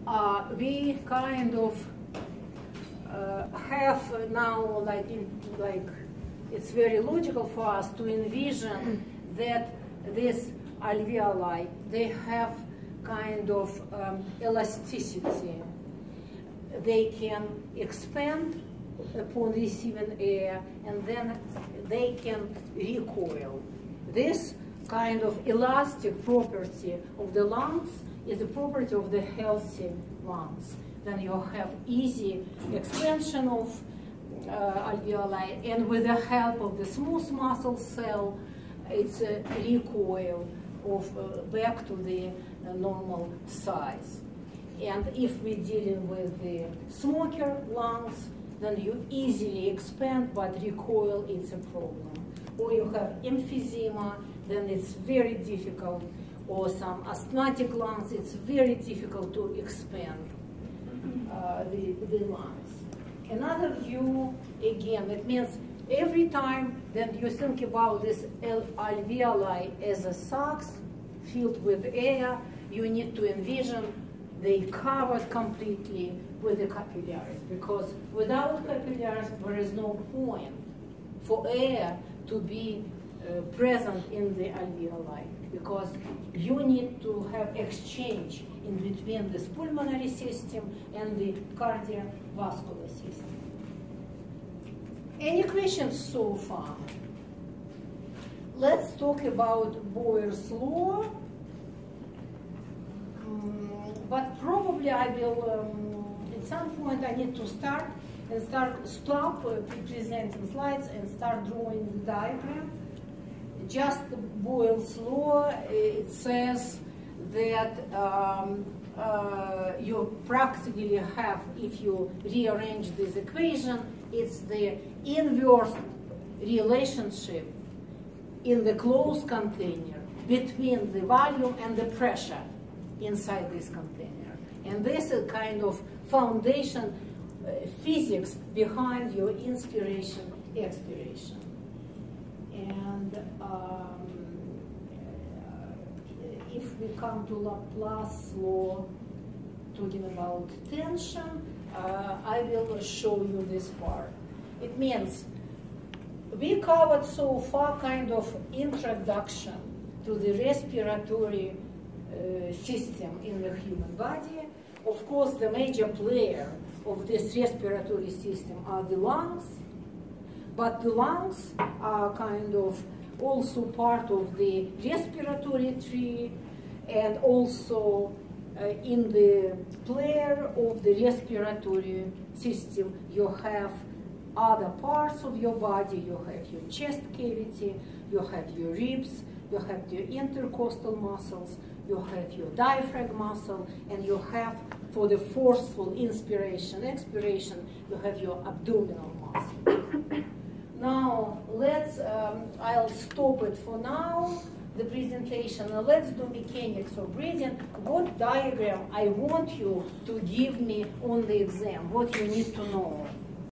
we kind of have now, it's very logical for us to envision that this alveoli, they have kind of elasticity. They can expand upon receiving air, and then they can recoil. This kind of elastic property of the lungs is a property of the healthy lungs. Then you have easy expansion of alveoli, and with the help of the smooth muscle cell, it's a recoil of back to the normal size. And if we're dealing with the smoker lungs, then you easily expand, but recoil is a problem. Or you have emphysema, then it's very difficult. Or some asthmatic lungs, it's very difficult to expand the lungs. Another view, again, it means every time that you think about this alveoli as a sacs filled with air, you need to envision they covered completely with the capillaries, because without capillaries there is no point for air to be present in the alveoli, because you need to have exchange in between this pulmonary system and the cardiovascular system. Any questions so far? Let's talk about Boyer's law. But probably I will, at some point I need to stop presenting slides and start drawing the diagram. Just Boyle's law, it says that you practically have, if you rearrange this equation, it's the inverse relationship in the closed container between the volume and the pressure inside this container. And this is kind of foundation physics behind your inspiration, expiration. And if we come to Laplace law, talking about tension, I will show you this part. It means we covered so far kind of introduction to the respiratory system in the human body. Of course, the major player of this respiratory system are the lungs, but the lungs are kind of also part of the respiratory tree, and also in the player of the respiratory system you have other parts of your body. You have your chest cavity, you have your ribs, you have your intercostal muscles, you have your diaphragm muscle, and you have, for the forceful inspiration, expiration, you have your abdominal muscle. Now, I'll stop it for now, the presentation, and let's do mechanics of breathing. What diagram I want you to give me on the exam, what you need to know.